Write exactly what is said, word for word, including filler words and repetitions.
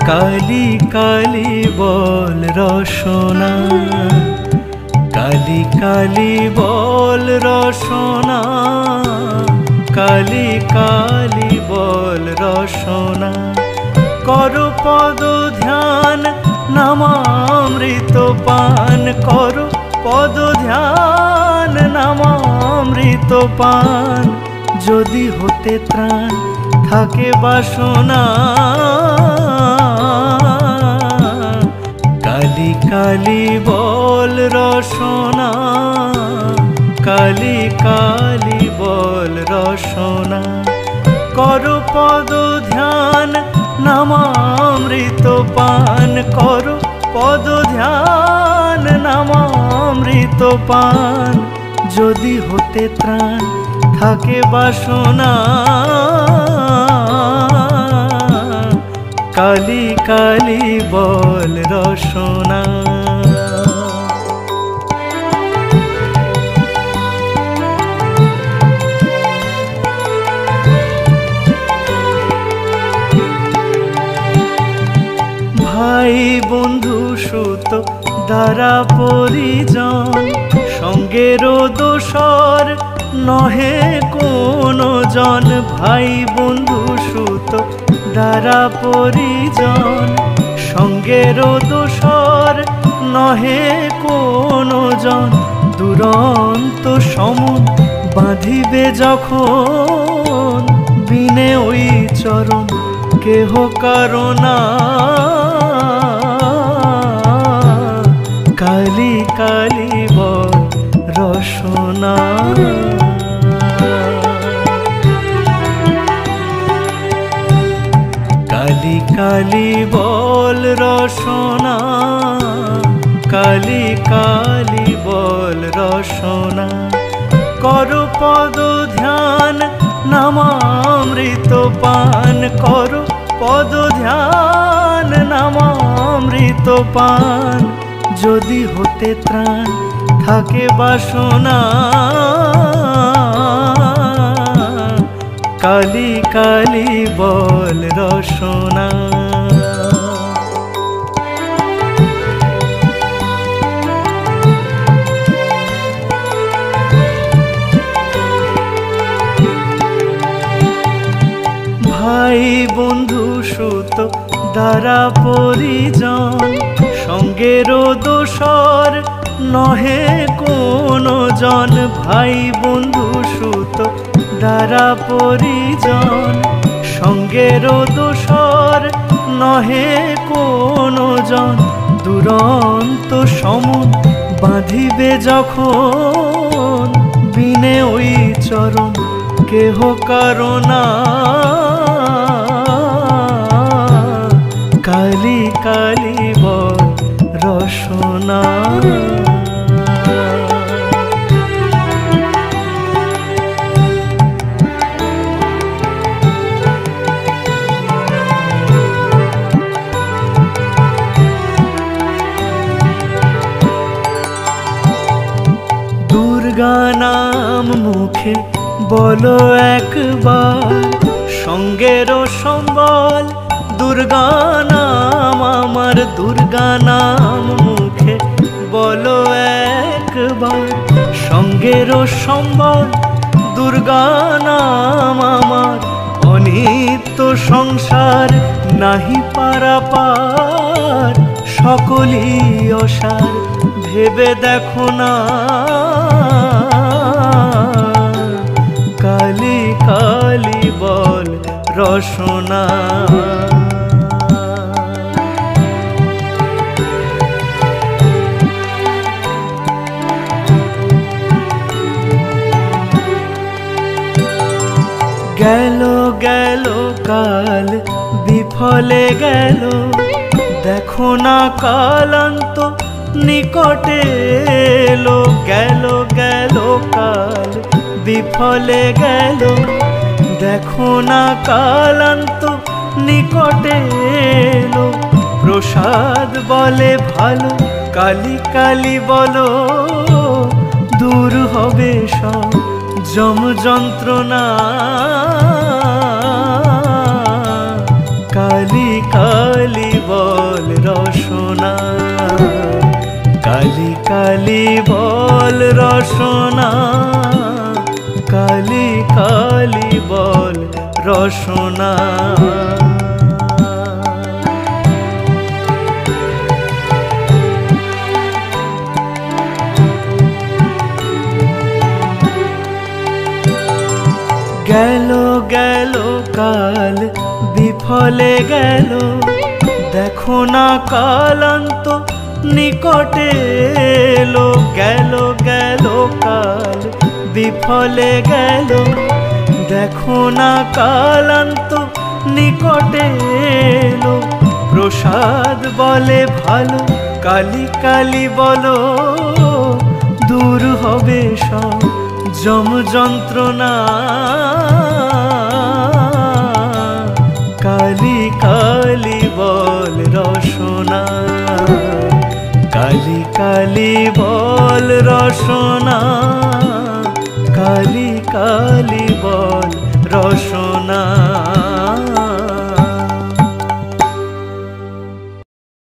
কালি কালি বল রসনা, কালি কালি বল রসনা, কালি কালি বল রসনা। কর পদ ধ্যান নামামৃত পান, কর পদ ধ্যান নামামৃত পান। যদি হতে ত্রাণ থাকে বাসনা, কালি কালি বল রসনা, কালি কালি বল রসনা। কর পদ ধ্যান নামামৃত পান, কর পদ ধ্যান নামামৃত পান। যদি হতে ত্রাণ থাকে বাসনা, কালি কালি বল রসনা। ভাই বন্ধু সুত দ্বারা পরিজন, সঙ্গের দোসর নহে কোনো জন। ভাই বন্ধু সুত দ্বারা পরিজন, সঙ্গের দোসর নহে কোনো জন। দুরন্ত সমুদ বাঁধিবে যখন, বিনে ওই চরণ কেহ কারণা। কালি কালি বল রসনা, কালি কালি বল রসনা, কালি কালি বল রসনা। কর পদ ধ্যান নামামৃত পান, কর পদ ধ্যান নামামৃত পান। যদি হতে ত্রাণ থাকে বাসনা, কালি কালি বল রসনা। ভাই বন্ধু সুত দ্বারা পরিজন, সঙ্গের দোসর নহে কোনো জন। ভাই বন্ধু সুত দ্বারা পরিজন, সঙ্গের দোসর নহে কোনো জন। দুরন্ত সমুদ বাঁধিবে যখন, বিনে ওই চরণ কেহ কারণা। কালি কালি বল রসনা, দুর্গা নাম মুখে বলো একবার, সঙ্গের সম্বল দুর্গা নাম আমার। দুর্গা নাম মুখে বলো একবার, সঙ্গের সম্বল দুর্গা নাম আমার। অনিত্য সংসার নাহি পারাপার, সকলই অসার ভেবে দেখো না। কালি কালি বল রসনা, গেল গেল কাল বিফলে গেল, দেখো না কালান্ত নিকটে এলো। গেল গেল কাল বিফলে গেল, দেখো না কালান্ত নিকটে এলো। প্রসাদ বলে ভালো, কালি কালি বলো, দূর হবে সব যম যন্ত্রণা। কালি কালি কালি কালি বল রসনা, কালি কালি বল রসনা। গেল গেল কাল বিফলে গেল, দেখো না কালান্ত নিকটে এলো। গেল গেল কাল বিফলে গেল, দেখো না কালান্ত নিকটে এলো। প্রসাদ বলে ভালো, কালি কালি বলো, দূর হবে সব যম যন্ত্রণা। কালি কালি বল রসনা, কালি কালি বল রসনা, কালি কালি